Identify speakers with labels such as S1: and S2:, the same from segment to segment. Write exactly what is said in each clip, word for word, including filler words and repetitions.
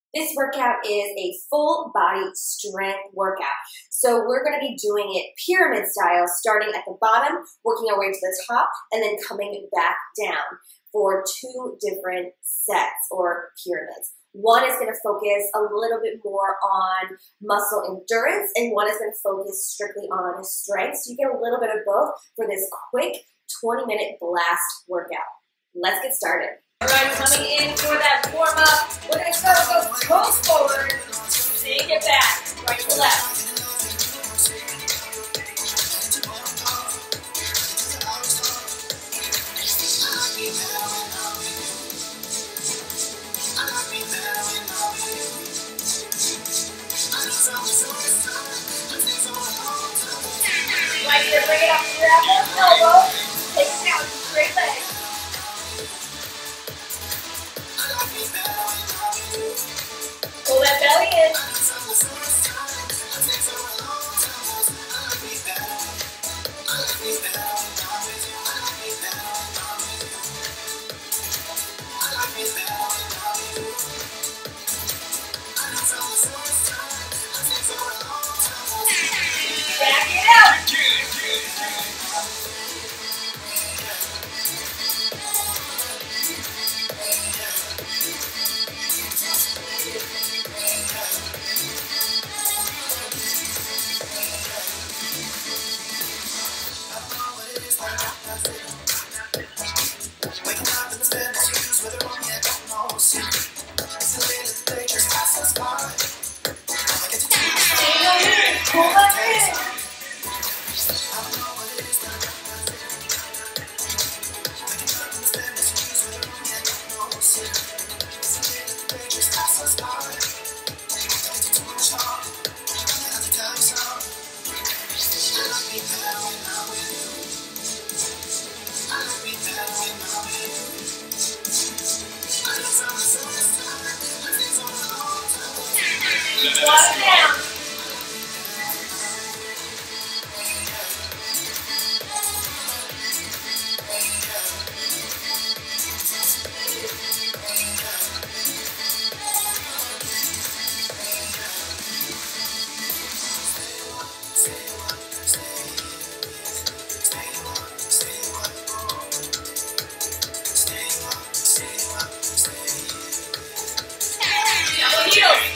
S1: This workout is a full body strength workout. So we're going to be doing it pyramid style, starting at the bottom, working our way to the top, and then coming back down for two different sets or pyramids. One is going to focus a little bit more on muscle endurance, and one is going to focus strictly on strength. So you get a little bit of both for this quick twenty minute blast workout. Let's get started. All right, coming in for that warm up. We're going to start with those toes forward, take it back, right to left. Right here, bring it up, grab those elbows, take it down, straight leg. Pull that belly in. Back it out. Pull that in. Squat it down. Double heels.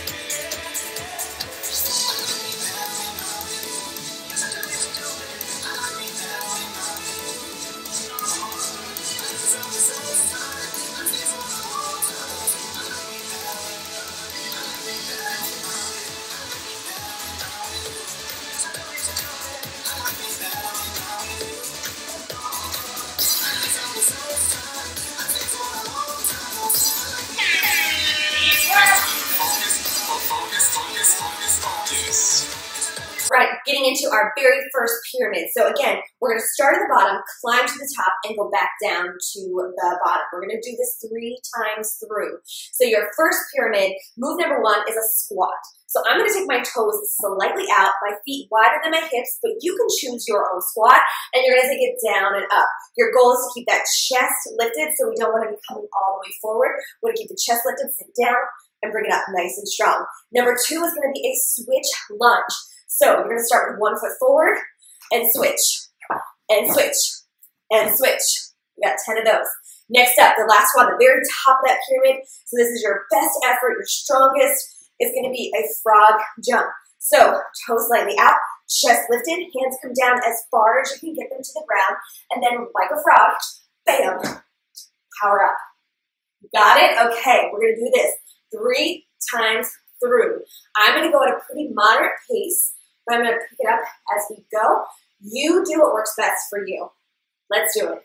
S1: Right, getting into our very first pyramid. So again, we're going to start at the bottom, climb to the top, and go back down to the bottom. We're going to do this three times through. So your first pyramid, move number one is a squat. So I'm going to take my toes slightly out, my feet wider than my hips, but you can choose your own squat, and you're going to take it down and up. Your goal is to keep that chest lifted, so we don't want to be coming all the way forward. We want to keep the chest lifted, sit down, and bring it up nice and strong. Number two is going to be a switch lunge. So you're going to start with one foot forward and switch, and switch, and switch. We got ten of those. Next up, the last one, the very top of that pyramid. So this is your best effort, your strongest. It's going to be a frog jump. So toes slightly out, chest lifted, hands come down as far as you can get them to the ground, and then like a frog, bam, power up. Got it? Okay, we're going to do this three times through. I'm going to go at a pretty moderate pace, but I'm going to pick it up as we go. You do what works best for you. Let's do it.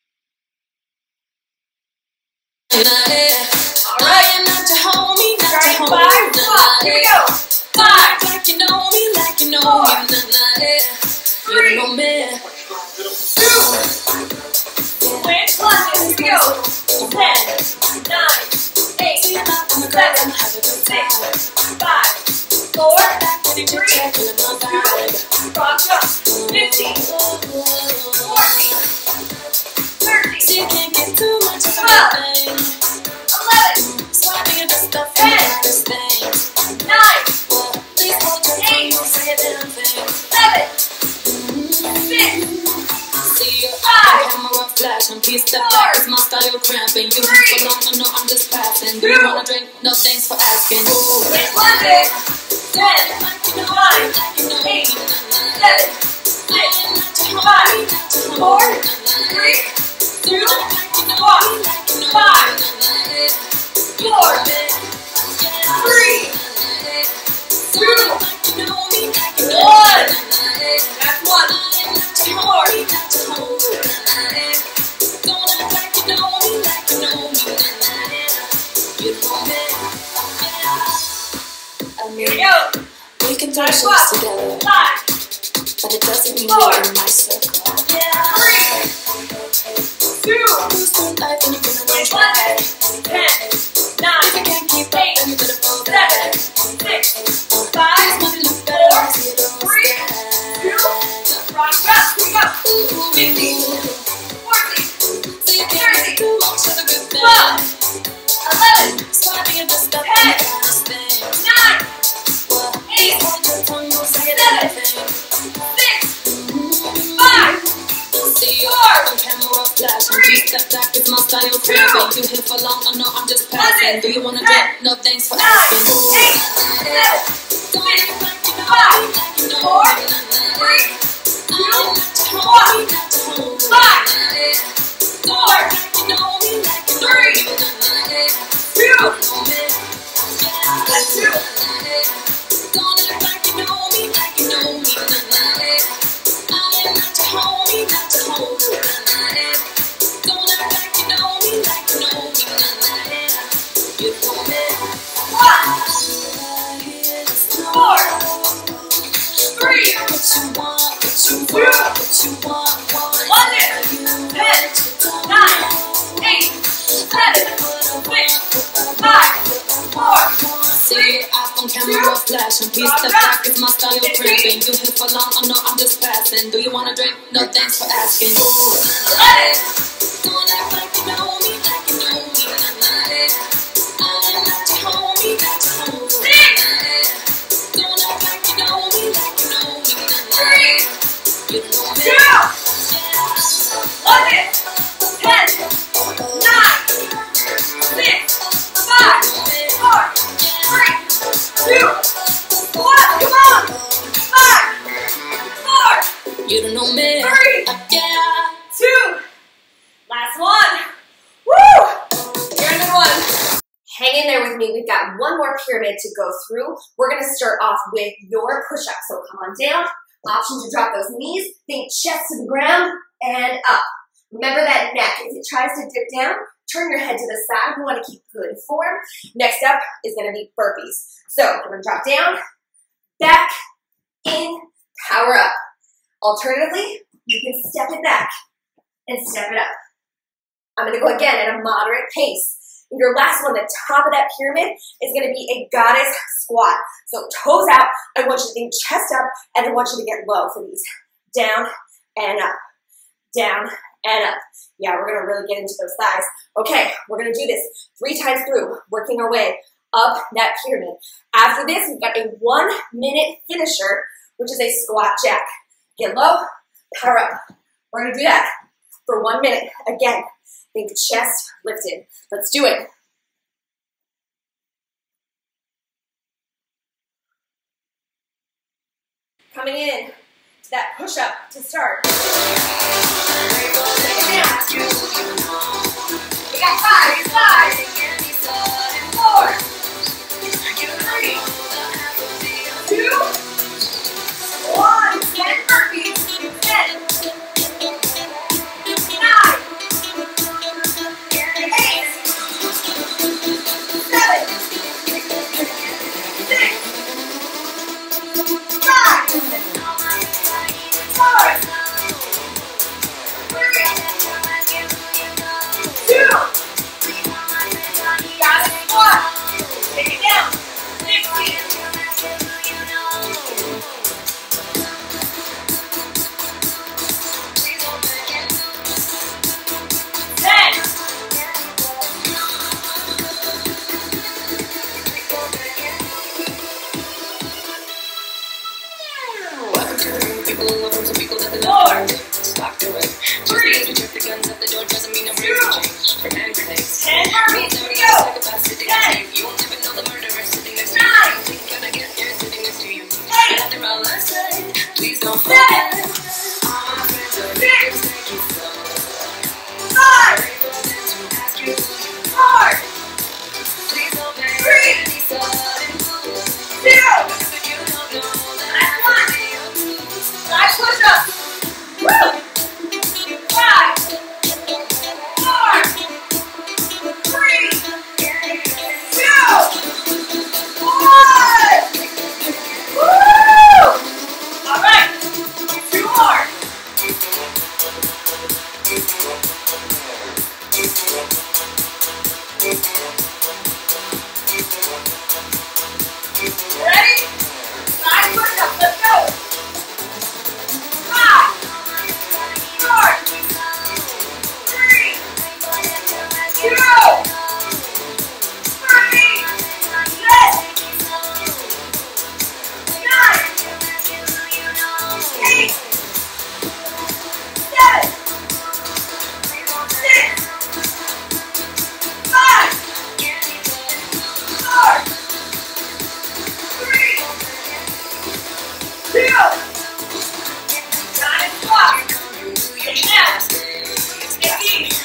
S1: All right. Starting five, squat. Here we go. Five. Four. Three. Two. Switch lunges. Here we go. Ten. Nine. Eight. Seven. Six. Five. Four. Three. Two. Frog jump. Fifteen. Fourteen. Thirteen. Twelve. Eleven. Ten.
S2: flash and please step back, it's my style cramping. You have for long, I know I'm just passing. Do you wanna drink? No thanks for asking.
S1: eleven, ten, nine, eight, seven, six, five, four, three, two, one, five, four, three, two, one. That's one. Two more. Here we go.
S2: We can do shows together,
S1: Five,
S2: but it doesn't mean
S1: four,
S2: you're in my circle.
S1: three, two,
S2: Cruise through life and you're gonna lose my
S1: one,
S2: head.
S1: ten, nine,
S2: If you can't keep up,
S1: eight,
S2: then you better fall
S1: seven,
S2: back.
S1: six,
S2: These
S1: five,
S2: money look better
S1: four,
S2: when you see it all
S1: three,
S2: stacked.
S1: two, rock, rock, here we go. Fifty, forty,
S2: So you can't
S1: thirty,
S2: do much of a good thing.
S1: twelve, eleven,
S2: Starting at the stuff
S1: ten,
S2: you gotta spend.
S1: nine,
S2: Well,
S1: eight,
S2: hold your tongue, don't say
S1: seven,
S2: anything.
S1: six, five,
S2: See you
S1: four,
S2: on camera flash and
S1: three,
S2: please step back, it's my style
S1: two,
S2: cramping. You here for long, I know I'm just passing. Do you wanna
S1: ten,
S2: drink? No thanks for
S1: nine,
S2: asking.
S1: eight, seven, six, five, four, three, two, one, five, four, three, two, that's two. One, four, three, two, one, ten, nine, eight, seven, six, five, four,
S2: See it out on camera flash and please step back, it's my style cramping. You here for long, I know I'm just passing. Do you wanna drink? No thanks for asking.
S1: eleven, three, two, eleven, ten, nine, six, five, four, three, two, one, come on, five, four,
S2: You don't know me.
S1: three,
S2: Uh, yeah.
S1: two, last one, woo, you're a good one. Hang in there with me, we've got one more pyramid to go through. We're gonna start off with your push-up, so come on down. Option to drop those knees, think chest to the ground, and up. Remember that neck. If it tries to dip down, turn your head to the side. We want to keep good form. Next up is going to be burpees. So we're going to drop down, back, in, power up. Alternatively, you can step it back and step it up. I'm going to go again at a moderate pace. Your last one, the top of that pyramid, is going to be a goddess squat. So toes out, I want you to think chest up, and I want you to get low for these. Down and up, down and up. Yeah, we're going to really get into those thighs. Okay, we're going to do this three times through, working our way up that pyramid. After this, we've got a one minute finisher, which is a squat jack. Get low, power up. We're going to do that for one minute. Again, think chest lifted. Let's do it. Coming in to that push-up to start. There you go, take it down. We got five, five, four, three, two, one. Ten burpees. Ten, nine, eight, seven, six, five, four, three,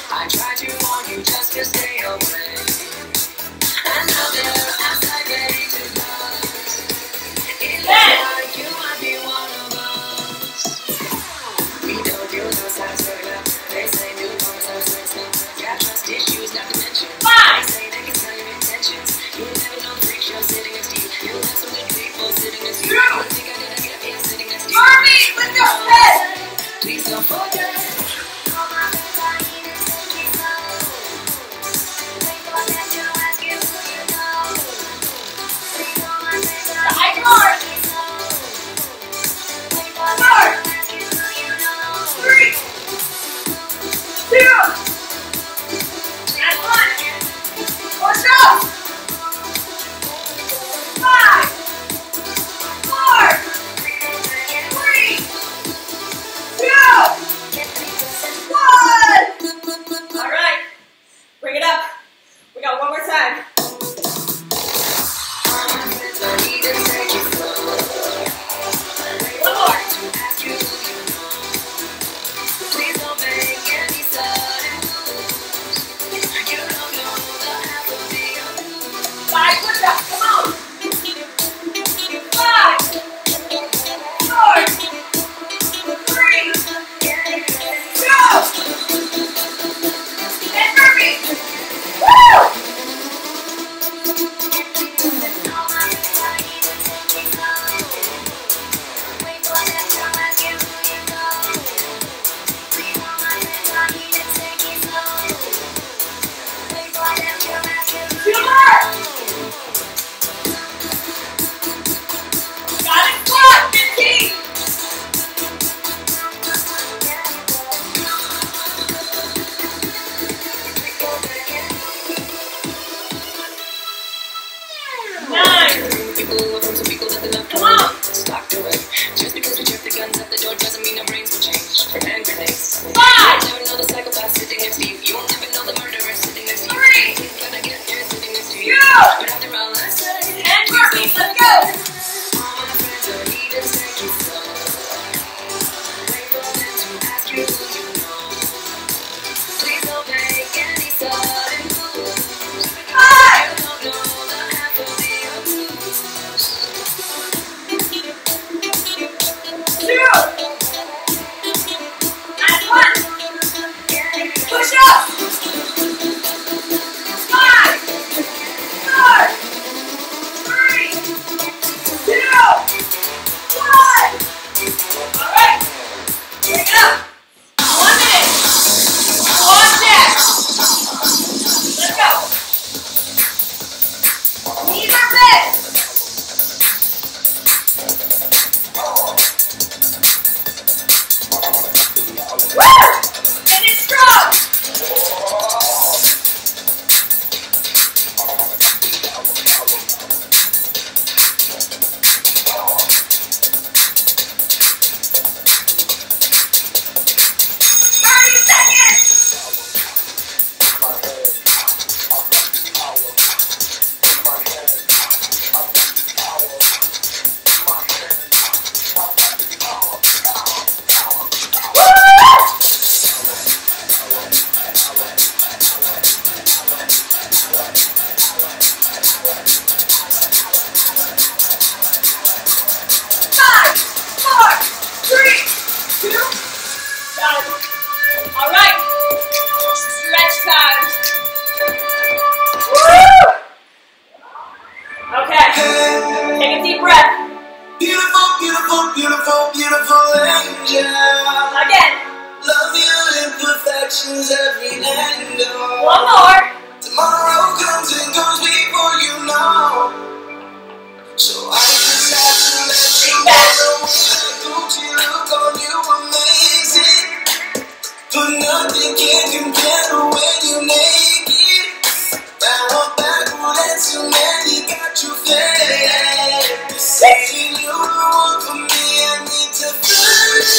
S2: I tried to warn you just to stay away. I know they're outside ready to bust. It looks like you might be one of us. We don't do no size regular. They say newcomers are sensitive. Got trust issues, not to mention. They say they can tell your intentions. You never know freak show sitting next to you. You'll have some good people sitting next to you. You think I did I get here sitting next to you?
S1: Army, with your head!
S2: Please don't forget.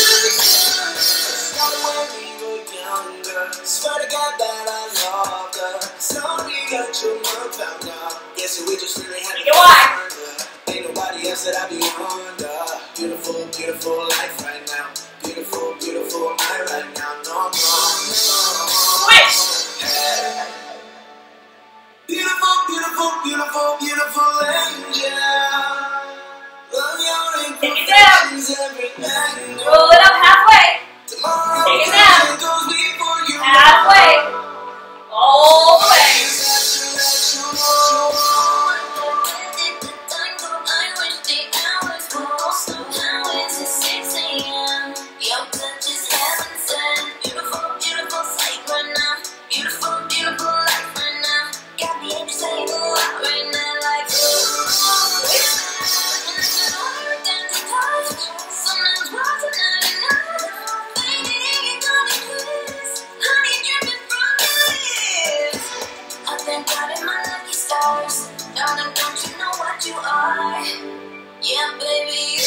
S2: Swear to God that I love her.
S1: Roll it up halfway. Take it down. Halfway. All the way.
S2: Darling, don't you know what you are? Yeah, baby, you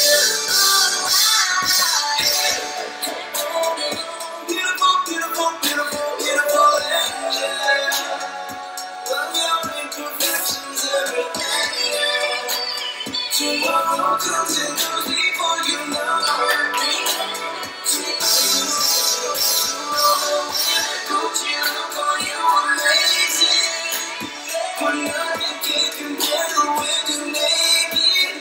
S2: are. Beautiful, beautiful, beautiful, beautiful angel. Love your imperfections every day. Tomorrow comes and goes before you know. Don't you know you're amazing? When nothing can compare to when you make it.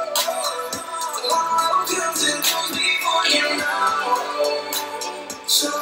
S2: Tomorrow comes and goes before you know. So